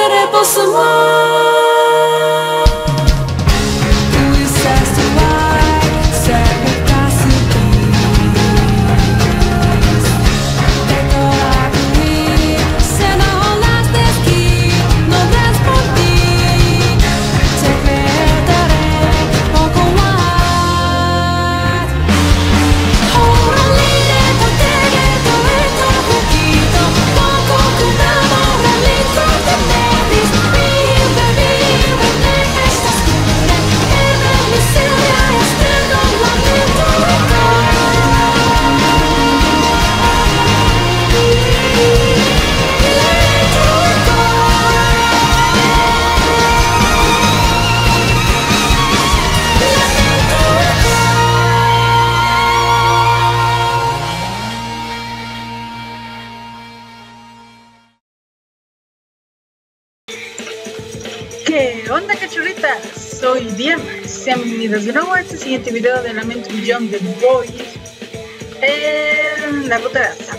¿Qué onda, cachorritas? Soy Diana. Sean bienvenidos de nuevo a este siguiente video de Lamento Millón de Boys en la ruta de Asato.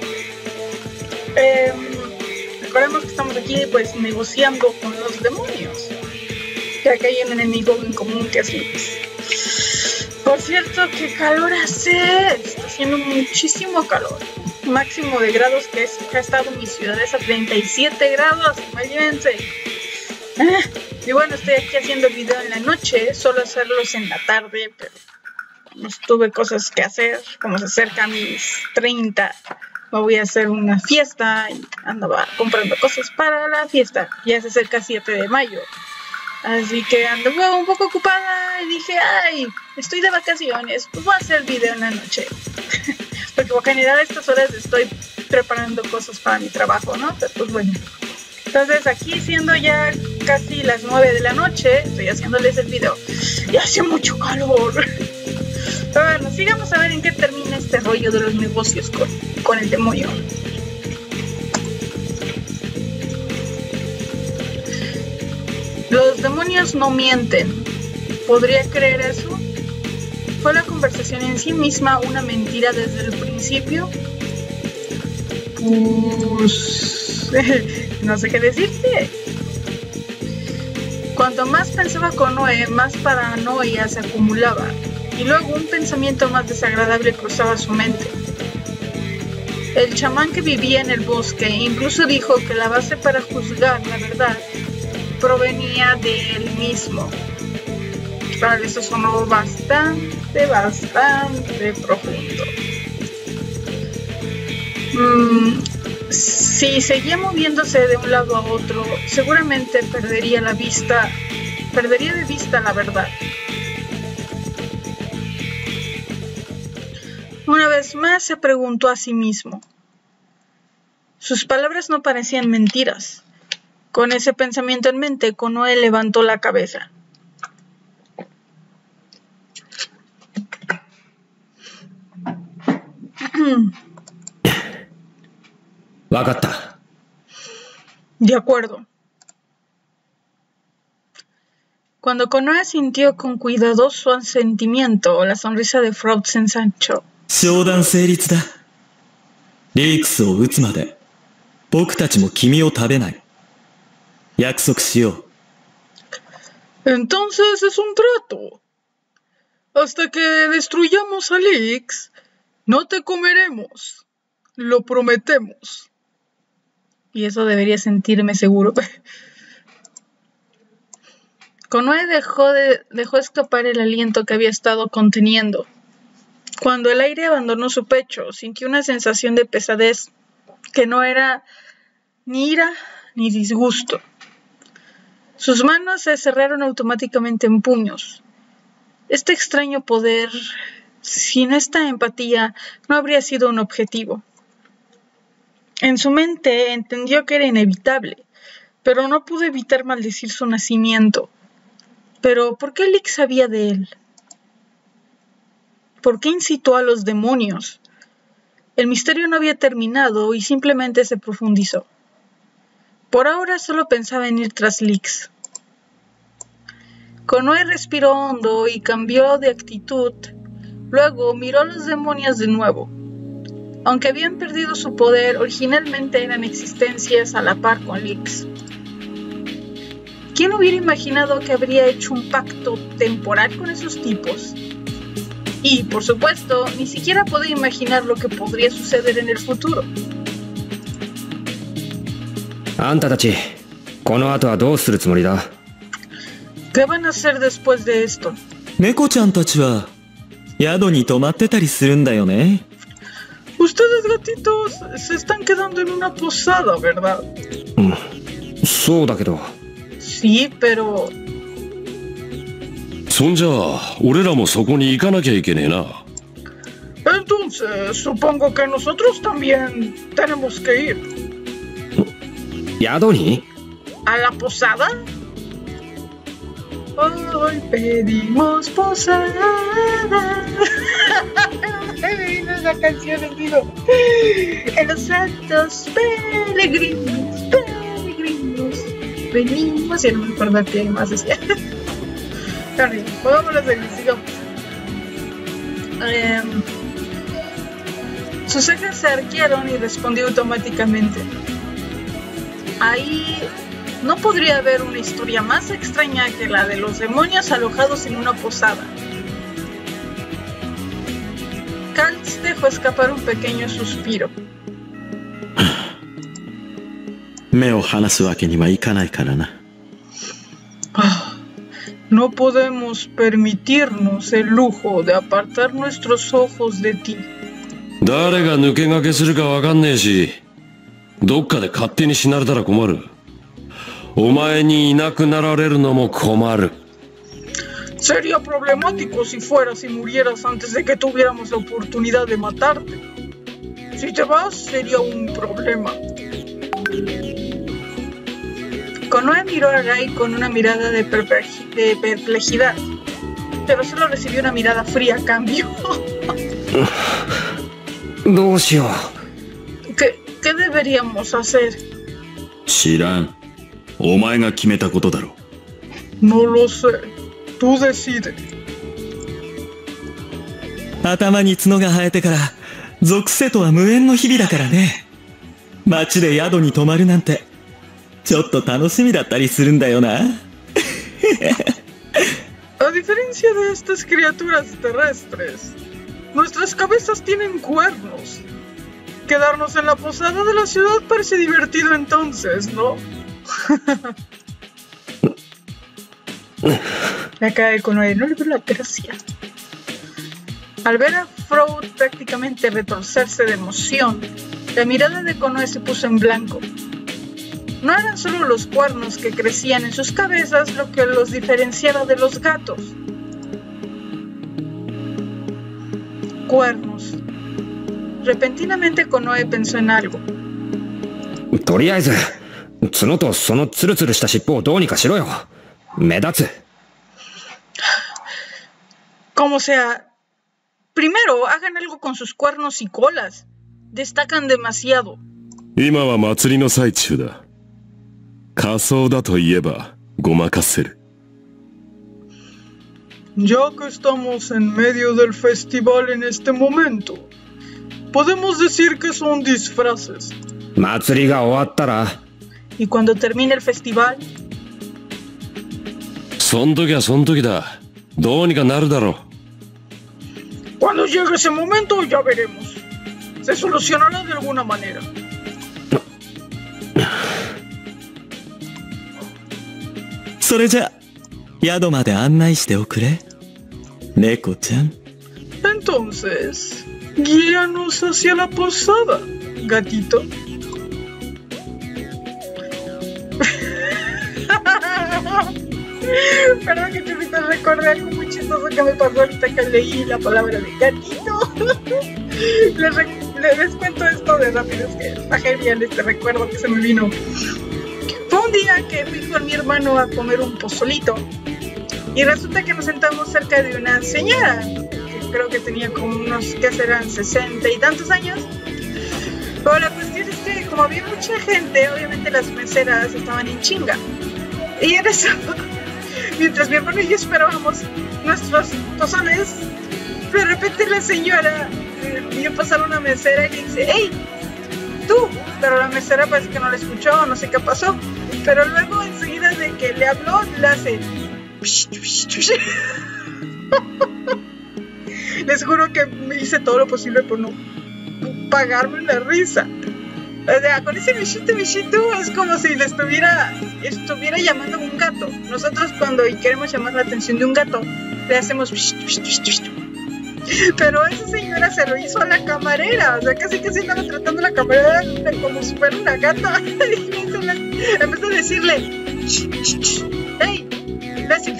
Recordemos que estamos aquí pues negociando con los demonios, ya que hay un enemigo en común que es Lix. Por cierto, qué calor hace. Está haciendo muchísimo calor. Máximo de grados que ha estado en mi ciudad es a 37 grados. Imagínense. Y bueno, estoy aquí haciendo el video en la noche. Suelo hacerlos en la tarde, pero tuve cosas que hacer. Como se acercan mis 30, me voy a hacer una fiesta y andaba comprando cosas para la fiesta. Ya se acerca 7 de mayo. Así que ando un poco ocupada y dije, ay, estoy de vacaciones, pues voy a hacer video en la noche. Porque por general a estas horas estoy preparando cosas para mi trabajo, ¿no? Pero pues bueno. Entonces aquí siendo ya casi las 9 de la noche, estoy haciéndoles el video. Y hace mucho calor. Pero bueno, sigamos a ver en qué termina este rollo de los negocios con el demonio. Los demonios no mienten. ¿Podría creer eso? ¿Fue la conversación en sí misma una mentira desde el principio? Pues... no sé qué decirte. Cuanto más pensaba Konoe, más paranoia se acumulaba. Y luego un pensamiento más desagradable cruzaba su mente. El chamán que vivía en el bosque incluso dijo que la base para juzgar la verdad provenía de él mismo. Claro, eso sonó bastante profundo. Si seguía moviéndose de un lado a otro, seguramente perdería de vista la verdad. Una vez más se preguntó a sí mismo. Sus palabras no parecían mentiras. Con ese pensamiento en mente, Konoe levantó la cabeza. De acuerdo. Cuando Konoe sintió con cuidadoso asentimiento, la sonrisa de Froud se ensanchó. Entonces es un trato. Hasta que destruyamos a Lix, no te comeremos. Lo prometemos. Y eso debería sentirme seguro. Konoe dejó escapar el aliento que había estado conteniendo. Cuando el aire abandonó su pecho, sintió una sensación de pesadez que no era ni ira ni disgusto. Sus manos se cerraron automáticamente en puños. Este extraño poder, sin esta empatía, no habría sido un objetivo. En su mente entendió que era inevitable, pero no pudo evitar maldecir su nacimiento. Pero, ¿por qué Lix sabía de él? ¿Por qué incitó a los demonios? El misterio no había terminado y simplemente se profundizó. Por ahora solo pensaba en ir tras Lix. Konoe respiró hondo y cambió de actitud. Luego miró a los demonios de nuevo. Aunque habían perdido su poder, originalmente eran existencias a la par con Lix. ¿Quién hubiera imaginado que habría hecho un pacto temporal con esos tipos? Y, por supuesto, ni siquiera podía imaginar lo que podría suceder en el futuro. あんたたち、この後はどうするつもりだ? ¿Qué van a hacer después de esto? 猫ちゃんたちは宿に泊まってたりするんだよね。 Ustedes gatitos se están quedando en una posada, ¿verdad? そうだけど。 Sí, pero... そんじゃあ俺らもそこに行かなきゃいけねえな。 Entonces, supongo que nosotros también tenemos que ir. 宿に? ¿A la posada? Hoy pedimos posada. Me vino esa canción, les digo. En los santos peregrinos, venimos. Ya no me acuerdo qué más decía. Vale, vámonos a seguir, sigamos. Sus cejas se arquearon y respondió automáticamente. Ahí no podría haber una historia más extraña que la de los demonios alojados en una posada. Kaltz dejó escapar un pequeño suspiro. 目を離すわけにはいかないからな。 No podemos permitirnos el lujo de apartar nuestros ojos de ti. 誰が抜け駆けするかわかんねえし、どっかで勝手に死なれたら困る。お前にいなくなられるのも困る。 Sería problemático si fueras y murieras antes de que tuviéramos la oportunidad de matarte. Si te vas, sería un problema. Konoe miró a Gai con una mirada de perplejidad, pero solo recibió una mirada fría a cambio. どうしよう。 ¿Qué deberíamos hacer? 知らん。お前が決めたことだろ。 No lo sé. Tú decides. 頭に角が生えてから属性とは無縁の日々だからね。街で宿に泊まるなんてちょっと楽しみだったりするんだよな。 A diferencia de estas criaturas terrestres, nuestras cabezas tienen cuernos. Quedarnos en la posada de la ciudad parece divertido entonces, ¿no? La cara de Konoe, no le veo la gracia. Al ver a Froud prácticamente retorcerse de emoción, la mirada de Konoe se puso en blanco. No eran solo los cuernos que crecían en sus cabezas lo que los diferenciaba de los gatos. Cuernos. Repentinamente Konoe pensó en algo. とりあえず、角とそのツルツルした尻尾をどうにかしろよ。目立つ。 Como sea, primero hagan algo con sus cuernos y colas. Destacan demasiado. 今は祭りの最中だ。仮装だと言えばごまかせる。 Ya que estamos en medio del festival en este momento, podemos decir que son disfraces. 祭りが終わったら。 Y cuando termine el festival, そん時はそん時だ。どうにかなるだろう。 cuando llegue ese momento ya veremos. Se solucionará de alguna manera. それじゃ宿まで案内しておくれ。猫ちゃん。 Entonces, guíanos hacia la posada, gatito. Perdón que te recordé algo muy chistoso que me pasó ahorita que leí la palabra de gatito. Les cuento esto de rápido, es que está genial este recuerdo que se me vino. Fue un día que fui con mi hermano a comer un pozolito y resulta que nos sentamos cerca de una señora que creo que tenía como unos, ¿qué serán? 60 y tantos años. Pero la cuestión es que como había mucha gente, obviamente las meseras estaban en chinga. Y en eso, mientras mi hermano y yo esperábamos nuestros pozoles, de repente la señora vio pasar una mesera y le dice, ¡Ey! ¡Tú! Pero la mesera parece que no la escuchó, no sé qué pasó. Pero luego enseguida de que le habló, le hace... Les juro que me hice todo lo posible por no pagarme la risa. O sea, con ese bichito es como si le estuviera llamando a un gato. Nosotros cuando queremos llamar la atención de un gato, le hacemos... Pero esa señora se lo hizo a la camarera. O sea, casi andaba tratando a la camarera como si fuera una gata. En vez de decirle... ¡Hey! Le hace...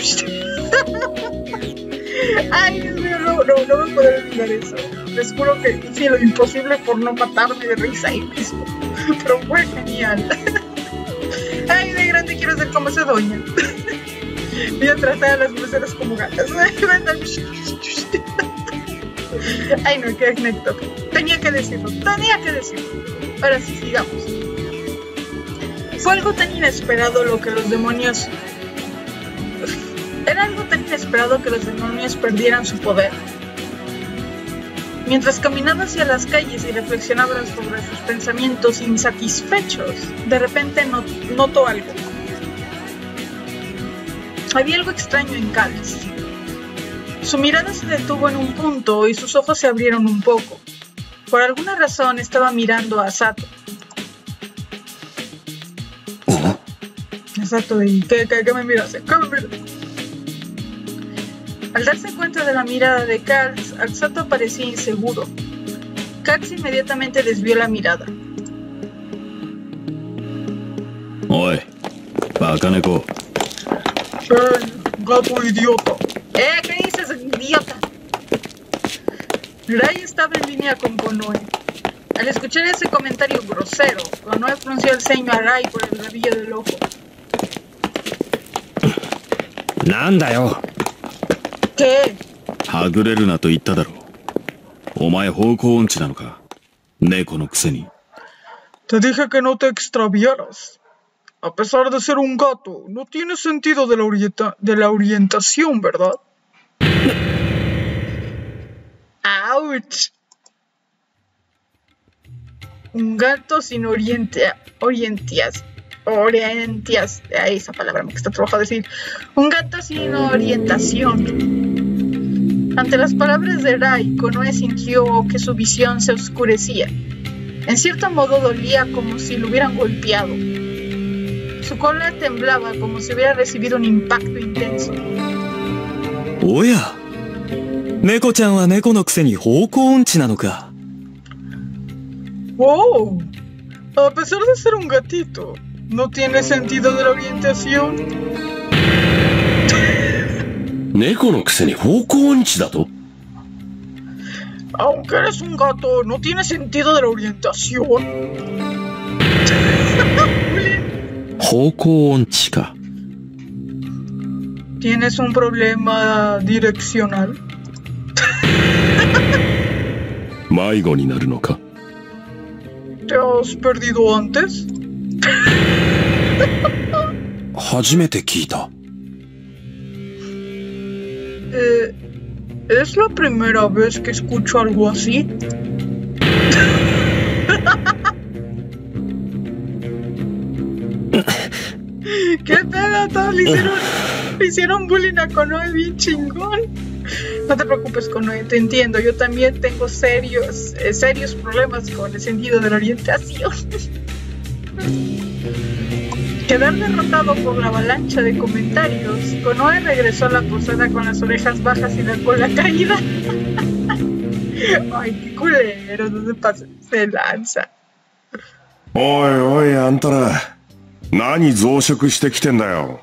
Ay, Dios mío, no me puedo olvidar eso. Les juro que hice lo imposible por no matarme de risa ahí mismo. Pero fue genial. Ay, de grande quiero ser como esa doña. Voy a tratar a las meseras como gatas. Ay, no, qué anécdota. Tenía que decirlo. Ahora sí, sigamos. Fue algo tan inesperado lo que los demonios... Era algo tan inesperado que los demonios perdieran su poder. Mientras caminaba hacia las calles y reflexionaba sobre sus pensamientos insatisfechos, de repente notó algo. Había algo extraño en Calx. Su mirada se detuvo en un punto y sus ojos se abrieron un poco. Por alguna razón estaba mirando a Sato. Sato, ¿qué me miras? ¿Qué me miras? Al darse cuenta de la mirada de Calx, Sato parecía inseguro. Calx inmediatamente desvió la mirada. Oye, Bakaneko. Gato idiota. ¿Qué dices, idiota? Rai estaba en línea con Konoe. Al escuchar ese comentario grosero, Konoe frunció el ceño a Rai por el rabillo del ojo. ¡Nanda yo! ¿Qué? はぐれるなと言っただろう。お前方向音痴なのか。猫のくせに。 Te dije que no te extraviaras. A pesar de ser un gato, no tienes sentido de la orientación, ¿verdad? ¡Auch! Un gato sin orientias. Esa palabra me cuesta trabajo decir. Un gato sin orientación. Ante las palabras de Rai, Konoe sintió que su visión se oscurecía. En cierto modo dolía como si lo hubieran golpeado. Su cola temblaba como si hubiera recibido un impacto intenso. Oya, Neko-chan wa neko no kuseni houkou onchi na no ka. ¡Wow! A pesar de ser un gatito, ¿no tiene sentido de la orientación? 猫のくせに方向音痴だと Aunque eres un gato, ¿no tiene sentido de la orientación? 方向音痴か。 ¿Tienes un problema direccional? 迷子になるのか ¿Te has perdido antes? 初めて聞いた。 ¿Es la primera vez que escucho algo así? ¿Qué pedo? Todos le hicieron bullying a Konoe bien chingón. No te preocupes, Konoe, te entiendo. Yo también tengo serios problemas con el sentido de la orientación. Quedar derrotado por la avalancha de comentarios, Konoe regresó a la posada con las orejas bajas y la cola caída. Ay, qué culero, no se pase, se lanza. おいおいあんたら何増殖してきてんだよ。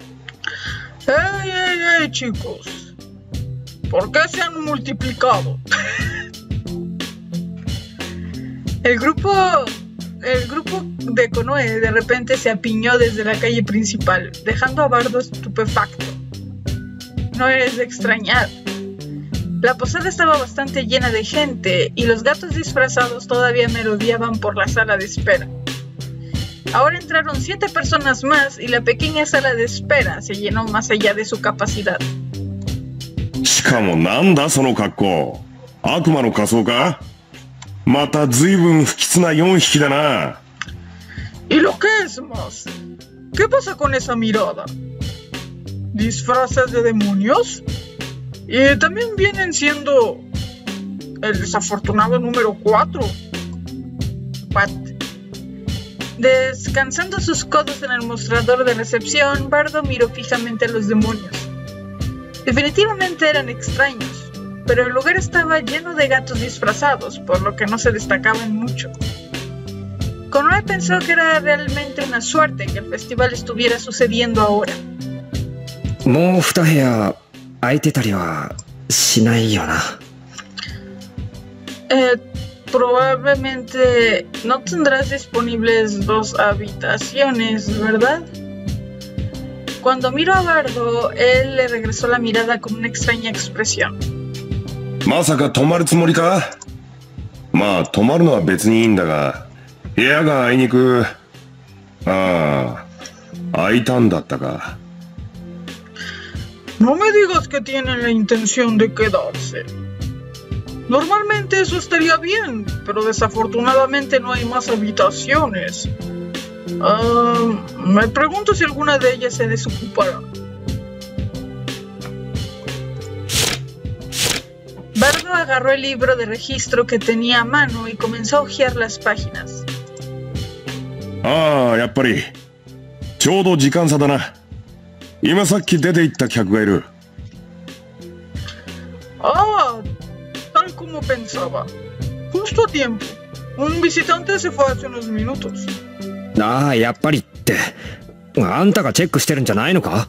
¡Ey, chicos! ¿Por qué se han multiplicado? El grupo de Konoe de repente se apiñó desde la calle principal, dejando a Bardo estupefacto. No es de extrañar. La posada estaba bastante llena de gente y los gatos disfrazados todavía merodeaban por la sala de espera. Ahora entraron 7 personas más y la pequeña sala de espera se llenó más allá de su capacidad. しかもなんだその格好。悪魔の仮装か。また随分不吉な4匹だな。 Y lo que es más, ¿Qué pasa con esa mirada? ¿Disfraces de demonios? Y también vienen siendo el desafortunado número 4. Pat. Descansando sus codos en el mostrador de recepción, Bardo miró fijamente a los demonios. Definitivamente eran extraños, pero el lugar estaba lleno de gatos disfrazados, por lo que no se destacaban mucho. Konoe pensó que era realmente una suerte que el festival estuviera sucediendo ahora. もう2部屋空いてたりはしないよな。 Probablemente no tendrás disponibles 2 habitaciones, ¿verdad? Cuando miró a Bardo, él le regresó la mirada con una extraña expresión. まさか泊まるつもりか？まあ泊まるのは別にいいんだが、部屋があいにく。ああ、空いたんだったか。 No me digas que tienen la intención de quedarse. Normalmente eso estaría bien, pero desafortunadamente no hay más habitaciones. Me pregunto si alguna de ellas se desocupará. Bardo agarró el libro de registro que tenía a mano y comenzó a hojear las páginas. ああ、やっぱり。ちょうど時間差だな。今さっき出て行った客がいる。 Ah, tal como pensaba. Justo a tiempo. Un visitante se fue hace unos minutos. ああ、やっぱりって。あんたがチェックしてるんじゃないのか？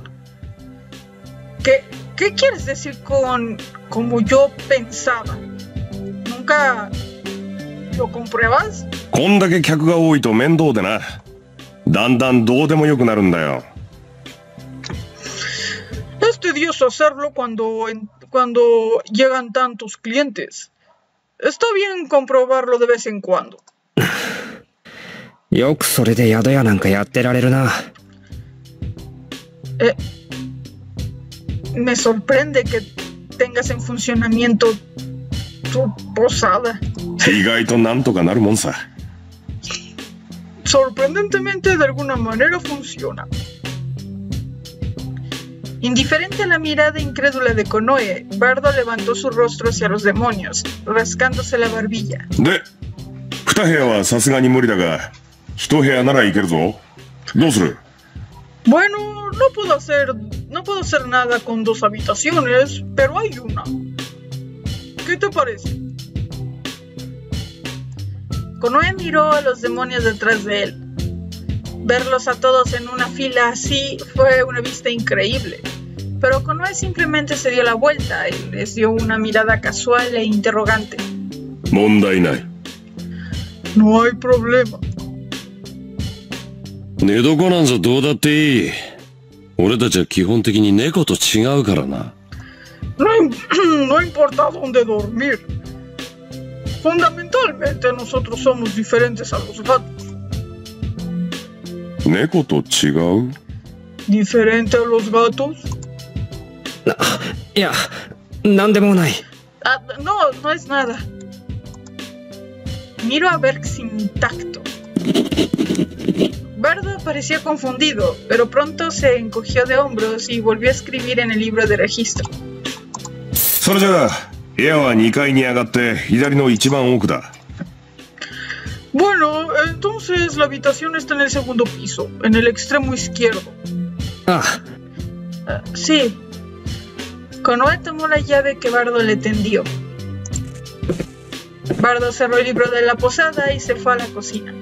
¿Qué quieres decir con como yo pensaba? ¿Nunca lo compruebas? こんだけ客が多いと面倒でな。だんだんどうでもよくなるんだよ。 Es tedioso hacerlo cuando llegan tantos clientes. Está bien comprobarlo de vez en cuando. よくそれで宿屋なんかやってられるな。 Me sorprende que tengas en funcionamiento tu posada. 意外となんとかなるもんさ。 Sorprendentemente, de alguna manera funciona. Indiferente a la mirada incrédula de Konoe, Bardo levantó su rostro hacia los demonios, rascándose la barbilla. で、2部屋はさすがに無理だが、1部屋ならいけるぞ。どうする？ Bueno, no puedo hacer nada con 2 habitaciones, pero hay una. ¿Qué te parece? Konoe miró a los demonios detrás de él. Verlos a todos en una fila así fue una vista increíble. Pero Konoe simplemente se dio la vuelta y les dio una mirada casual e interrogante. 問題ない。 No hay problema. 寝床なんぞどうだっていい。俺たちは基本的に猫と違うからな。 No importa dónde dormir. Fundamentalmente nosotros somos diferentes a los gatos. 猫と違う？ ¿Diferente a los gatos? いや、なんでもない。 No es nada. Miro a Berg sin tacto. Bardo parecía confundido, pero pronto se encogió de hombros y volvió a escribir en el libro de registro. それじゃあ、部屋は2階に上がって左の一番奥だ。 Bueno, entonces la habitación está en el segundo piso, en el extremo izquierdo. Ah. Sí. Konoe tomó la llave que Bardo le tendió. Bardo cerró el libro de la posada y se fue a la cocina.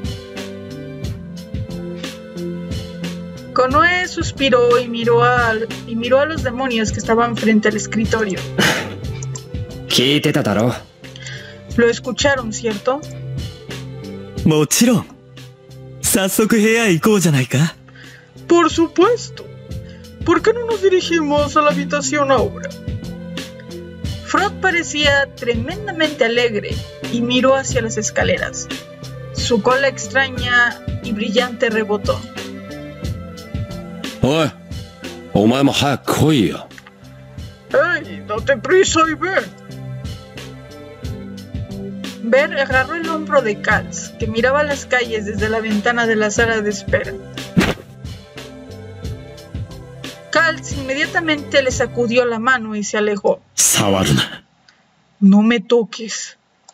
Konoe suspiró y miró a los demonios que estaban frente al escritorio. 聞いてただろ。 Lo escucharon, ¿cierto? もちろん。早速部屋行こうじゃないか。 Por supuesto. ¿Por qué no nos dirigimos a la habitación ahora? Frog parecía tremendamente alegre y miró hacia las escaleras. Su cola extraña y brillante rebotó. おい、お前も早く来いよ。 ¡Hey! ¡Date prisa y ven! Ver agarró el hombro de Katz, que miraba las calles desde la ventana de la sala de espera. Kurtz inmediatamente le sacudió la mano y se alejó. 触るな。 No me toques.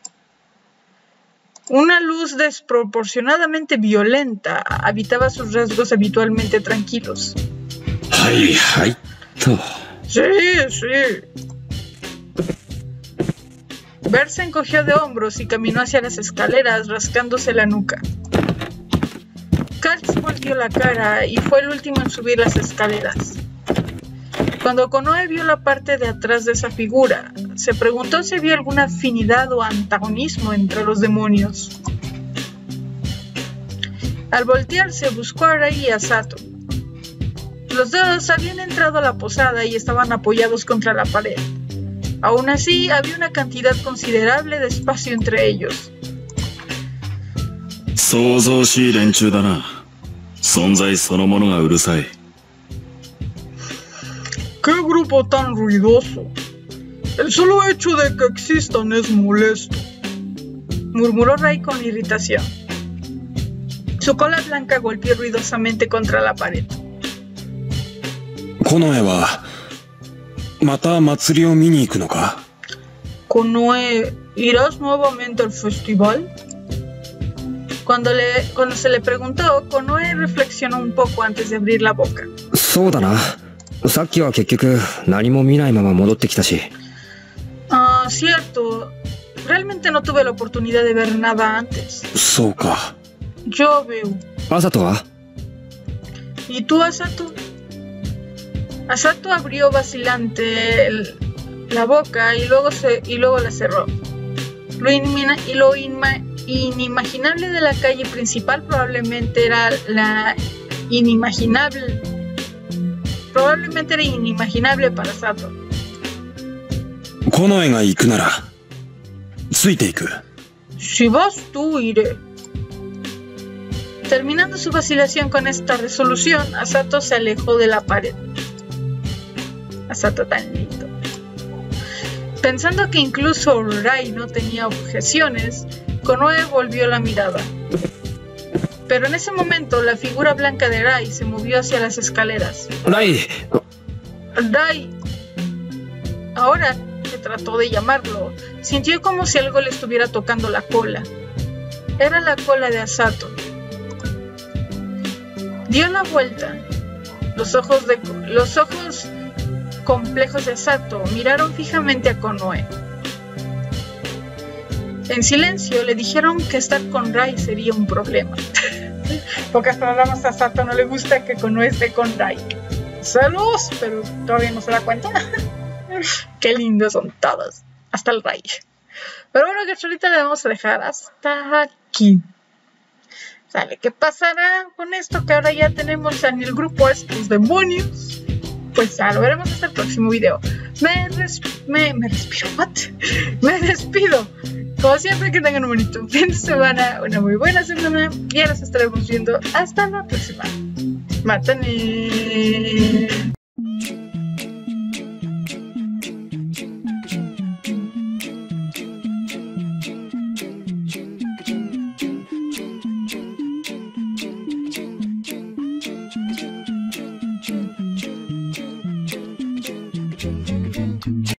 Una luz desproporcionadamente violenta habitaba sus rasgos habitualmente tranquilos. はいはいと。 Sí, sí. Bert se encogió de hombros y caminó hacia las escaleras rascándose la nuca. Kurtz volvió la cara y fue el último en subir las escaleras. Cuando Konoe vio la parte de atrás de esa figura, se preguntó si había alguna afinidad o antagonismo entre los demonios. Al voltearse, buscó a Arai y a Sato. Los dos habían entrado a la posada y estaban apoyados contra la pared. Aún así, había una cantidad considerable de espacio entre ellos. 想像しい連中だな。存在そのものがうるさい。 ¡Qué grupo tan ruidoso! El solo hecho de que existan es molesto, murmuró Rai con irritación. Su cola blanca golpeó ruidosamente contra la pared. コノエはまた祭りを見に行くのか？ Konoe, ¿irás nuevamente al festival? Cuando se le preguntó, Konoe reflexionó un poco antes de abrir la boca. そうだな。さっきは結局何も見ないまま戻ってきたし。 Ah, cierto. Realmente no tuve la oportunidad de ver nada antes. そうか。 Yo veo. アサトは？ ¿Y tú, Asato? Asato abrió vacilante la boca y luego la cerró. Lo inimaginable de la calle principal probablemente era inimaginable para Sato. コノエが行くならついていく。 Si vas tú, iré. Terminando su vacilación con esta resolución, Asato se alejó de la pared. Asato tan lindo. Pensando que incluso Rai no tenía objeciones, Konoe volvió la mirada. Pero en ese momento la figura blanca de Rai se movió hacia las escaleras. Rai. Rai, ahora que trató de llamarlo, sintió como si algo le estuviera tocando la cola. Era la cola de Asato. Dio la vuelta. Los ojos complejos de Asato miraron fijamente a Konoe. En silencio le dijeron que estar con Rai sería un problema. Pocas palabras, a Asato no le gusta que Konoe esté con Rai. Celos, pero todavía no se da cuenta. Qué lindos son todos. Hasta el Rai. Pero bueno, que ahorita le vamos a dejar hasta aquí. Sale, ¿qué pasará con esto? Que ahora ya tenemos en el grupo a estos demonios. Pues ya lo veremos hasta el próximo video. Me despido. Como siempre, que tengan un bonito fin de semana, una muy buena semana. Y ya nos estaremos viendo hasta la próxima. ¡Matane!